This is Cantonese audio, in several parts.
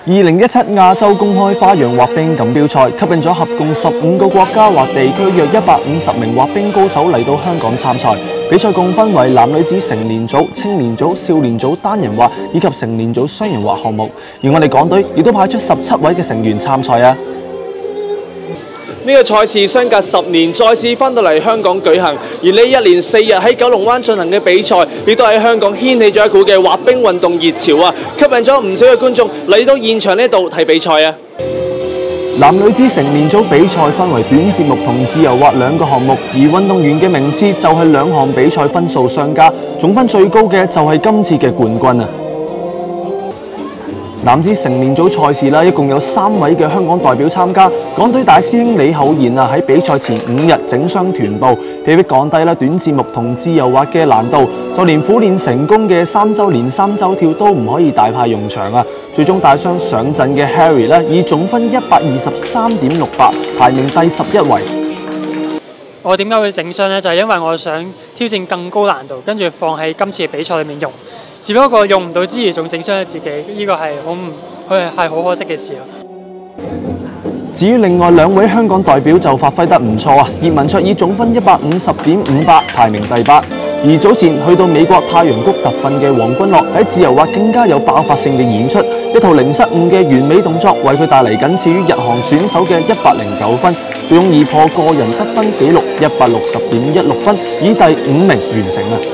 2017亞洲公開花樣滑冰錦標賽吸引咗合共15個國家或地區約150名滑冰高手嚟到香港參賽。比賽共分為男女子成年組、青年組、少年組單人滑以及成年組雙人滑項目。而我哋港隊亦都派出17位嘅成員參賽啊！呢個賽事相隔10年再次翻到嚟香港舉行，而呢一連4日喺九龍灣進行嘅比賽，亦都喺香港掀起咗一股嘅滑冰運動熱潮啊！吸引咗唔少嘅觀眾嚟到現場呢度睇比賽啊！男女子成年組比賽分為短節目同自由滑兩個項目，而運動員嘅名次就係兩項比賽分數相加，總分最高嘅就係今次嘅冠軍啊！男子成年組賽事啦，一共有3位嘅香港代表參加。港隊大師兄李厚賢啊，喺比賽前5日整傷臀部，被迫降低啦短節目同自由滑嘅難度，就連苦練成功嘅3週連3週跳都唔可以大派用場啊！最終帶傷上陣嘅 Harry 咧，以總分123.68排名第11位。 我點解會整傷呢？就係因為我想挑戰更高難度，跟住放喺今次嘅比賽裏面用。只不過用唔到之餘，仲整傷咗自己，呢個係好可惜嘅事咯。 至於另外2位香港代表就發揮得唔錯啊！葉文卓以總分150.58排名第8，而早前去到美國太陽谷特訓嘅黃君樂喺自由滑更加有爆發性嘅演出，一套零失誤嘅完美動作為佢帶嚟僅次於日韓選手嘅109分，最終以破個人得分紀錄160.16分，以第5名完成啊！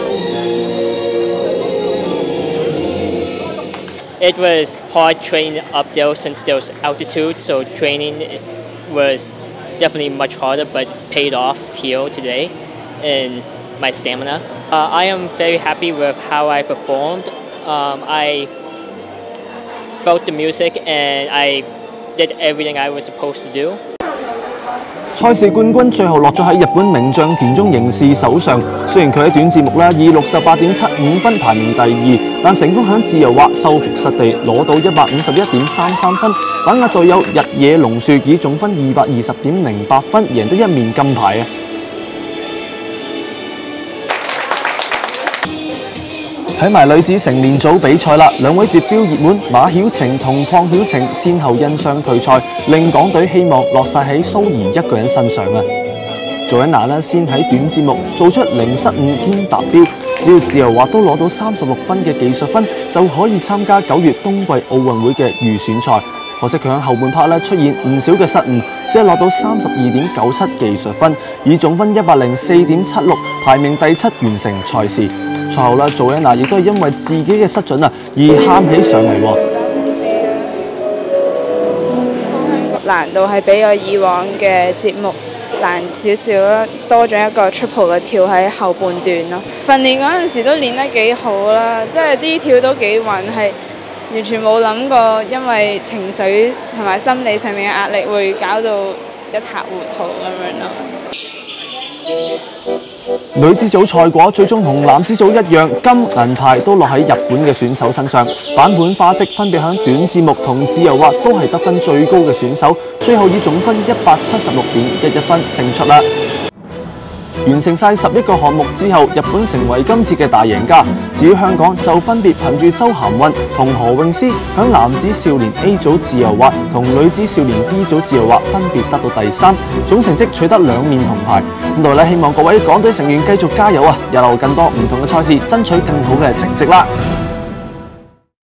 It was hard training up there since there was altitude, so training was definitely much harder, but paid off here today in my stamina. I am very happy with how I performed. I felt the music and I did everything I was supposed to do. 賽事冠軍最後落咗喺日本名將田中刑事手上。雖然佢喺短節目以68.75分排名第2，但成功響自由滑收復失地攞到151.33分，反壓隊友日野龍樹以總分220.08分贏得1面金牌啊！睇埋女子成年組比賽啦，2位奪標熱門馬曉晴同鄺曉晴先後因傷退賽，令港隊希望落晒喺蘇怡一個人身上啊！祖恩娜先喺短節目做出0失誤兼達標，只要自由滑都攞到36分嘅技術分，就可以參加9月冬季奧運會嘅預選賽。可惜佢喺後半 part 出現唔少嘅失誤，只係攞到32.97技術分，以總分104.76排名第7完成賽事。賽後祖恩娜亦都係因為自己嘅失準而喊起上嚟喎。 難度係比我以往嘅節目難少少啦，多咗一個 triple 嘅跳喺後半段咯。訓練嗰陣時都練得幾好啦，即係啲跳都幾穩，係完全冇諗過因為情緒同埋心理上面嘅壓力會搞到一塌糊塗咁樣咯。 女子組賽果最終同男子組一樣，金銀牌都落喺日本嘅選手身上。坂本花織分別響短節目同自由滑都係得分最高嘅選手，最後以總分176.11分勝出啦。完成晒11個項目之後，日本成為今次嘅大贏家。至於香港就分別憑住周涵韻同何詠詩響男子少年 A 組自由滑同女子少年 B 組自由滑分別得到第3，總成績取得2面銅牌。咁度希望各位港隊成員繼續加油啊！日後更多唔同嘅賽事，爭取更好嘅成績啦〜